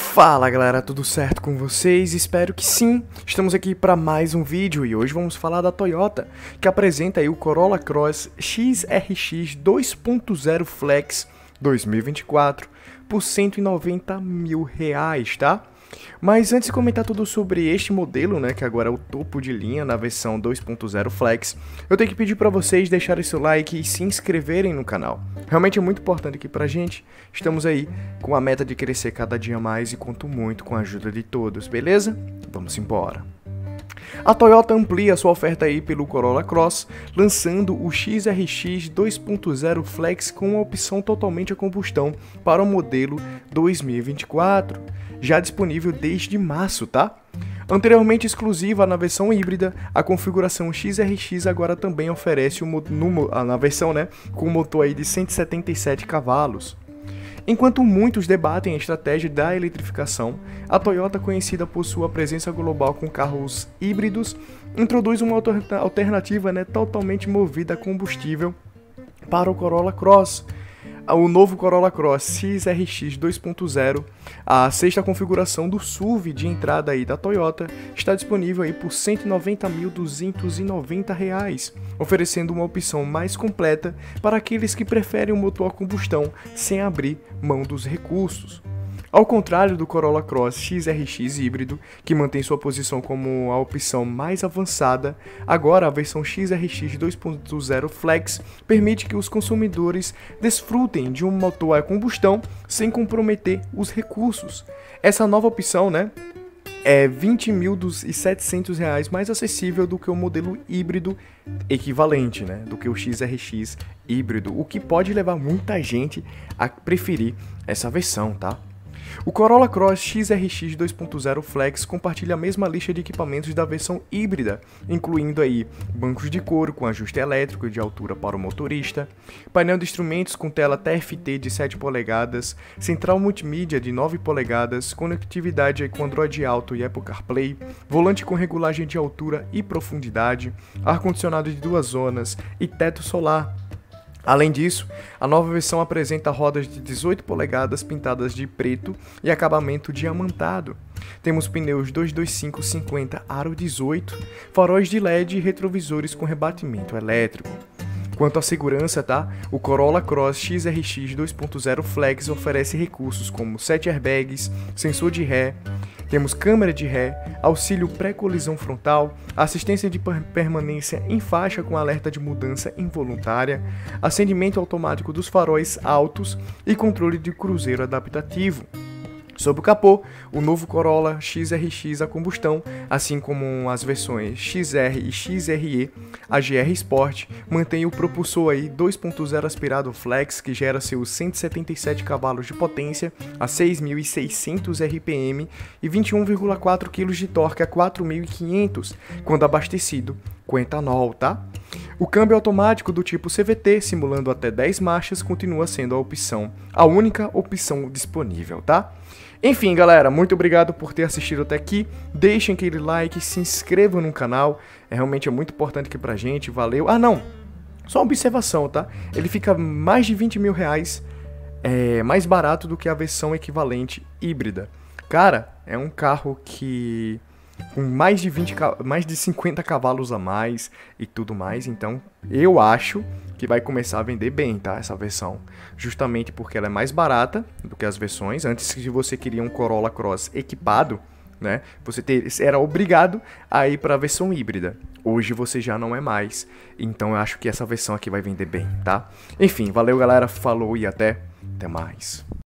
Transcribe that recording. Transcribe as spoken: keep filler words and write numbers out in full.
Fala galera, tudo certo com vocês? Espero que sim! Estamos aqui para mais um vídeo e hoje vamos falar da Toyota, que apresenta aí o Corolla Cross X R X dois ponto zero Flex dois mil e vinte e quatro por cento e noventa mil reais, tá? Mas antes de comentar tudo sobre este modelo, né, que agora é o topo de linha na versão dois ponto zero Flex, eu tenho que pedir para vocês deixarem seu like e se inscreverem no canal. Realmente é muito importante aqui pra gente. Estamos aí com a meta de crescer cada dia mais e conto muito com a ajuda de todos, beleza? Vamos embora. A Toyota amplia sua oferta aí pelo Corolla Cross, lançando o X R X dois ponto zero Flex com uma opção totalmente a combustão para o modelo dois mil e vinte e quatro, já disponível desde março, tá? Anteriormente exclusiva na versão híbrida, a configuração X R X agora também oferece um, no, na versão, né, com um motor aí de cento e setenta e sete cavalos. Enquanto muitos debatem a estratégia da eletrificação, a Toyota, conhecida por sua presença global com carros híbridos, introduz uma alternativa, né, totalmente movida a combustível para o Corolla Cross. O novo Corolla Cross X R X dois ponto zero, a sexta configuração do S U V de entrada aí da Toyota, está disponível aí por cento e noventa mil duzentos e noventa reais, oferecendo uma opção mais completa para aqueles que preferem um motor a combustão sem abrir mão dos recursos. Ao contrário do Corolla Cross X R X híbrido, que mantém sua posição como a opção mais avançada, agora a versão X R X dois ponto zero Flex permite que os consumidores desfrutem de um motor a combustão sem comprometer os recursos. Essa nova opção, né, é vinte mil e setecentos reais mais acessível do que o modelo híbrido equivalente, né, do que o X R X híbrido, o que pode levar muita gente a preferir essa versão, tá? O Corolla Cross X R X dois ponto zero Flex compartilha a mesma lista de equipamentos da versão híbrida, incluindo aí bancos de couro com ajuste elétrico de altura para o motorista, painel de instrumentos com tela T F T de sete polegadas, central multimídia de nove polegadas, conectividade aí com Android Auto e Apple CarPlay, volante com regulagem de altura e profundidade, ar-condicionado de duas zonas e teto solar. Além disso, a nova versão apresenta rodas de dezoito polegadas pintadas de preto e acabamento diamantado. Temos pneus dois dois cinco cinquenta aro dezoito, faróis de L E D e retrovisores com rebatimento elétrico. Quanto à segurança, tá? O Corolla Cross X R X dois ponto zero Flex oferece recursos como sete airbags, sensor de ré, temos câmera de ré, auxílio pré-colisão frontal, assistência de permanência em faixa com alerta de mudança involuntária, acendimento automático dos faróis altos e controle de cruzeiro adaptativo. Sob o capô, o novo Corolla X R X a combustão, assim como as versões X R e X R E, a G R Sport, mantém o propulsor aí dois ponto zero aspirado Flex, que gera seus cento e setenta e sete cavalos de potência a seis mil e seiscentos R P M e vinte e um vírgula quatro quilos de torque a quatro mil e quinhentos, quando abastecido com etanol, tá? O câmbio automático do tipo C V T, simulando até dez marchas, continua sendo a opção, a única opção disponível, tá? Enfim, galera, muito obrigado por ter assistido até aqui. Deixem aquele like, se inscrevam no canal, é realmente é muito importante aqui pra gente, valeu. Ah, não, só uma observação, tá? Ele fica mais de vinte mil reais é, mais barato do que a versão equivalente híbrida. Cara, é um carro que com mais de vinte, mais de cinquenta cavalos a mais e tudo mais, então eu acho que vai começar a vender bem, tá, essa versão, justamente porque ela é mais barata do que as versões. Antes, se você queria um Corolla Cross equipado, né, você ter, era obrigado a ir para a versão híbrida. Hoje você já não é mais, então eu acho que essa versão aqui vai vender bem, tá? Enfim, valeu galera, falou e até, até mais.